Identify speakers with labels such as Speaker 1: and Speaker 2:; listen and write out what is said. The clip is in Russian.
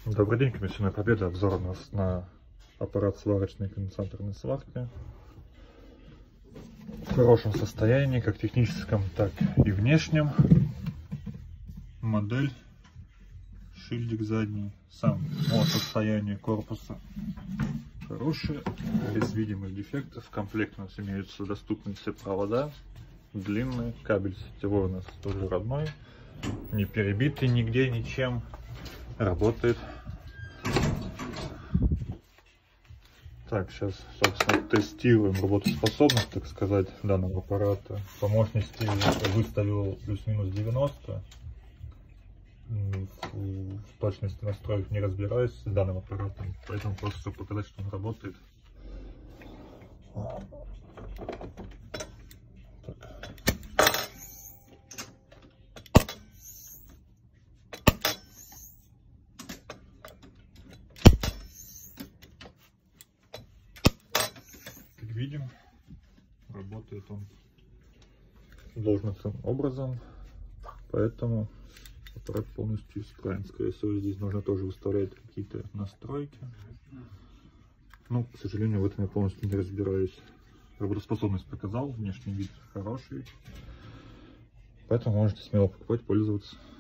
Speaker 1: Добрый день, комиссионная победа. Обзор у нас на аппарат сварочной конденсаторной сварки. В хорошем состоянии, как техническом, так и внешнем. Модель, шильдик задний, сам по состоянию корпуса хороший, без видимых дефектов. В комплекте у нас имеются доступны все провода, длинные, кабель сетевой у нас тоже родной, не перебитый нигде ничем, работает. Так, сейчас, собственно, тестируем работоспособность, так сказать, данного аппарата. По мощности выставил плюс-минус 90. В точности настроек не разбираюсь с данным аппаратом, поэтому просто чтобы показать, что он работает. Как видим, работает он должным образом, поэтому аппарат полностью исправен. Скорее всего, здесь нужно тоже выставлять какие-то настройки. Но, к сожалению, в этом я полностью не разбираюсь. Работоспособность показал, внешний вид хороший, поэтому можете смело покупать, пользоваться.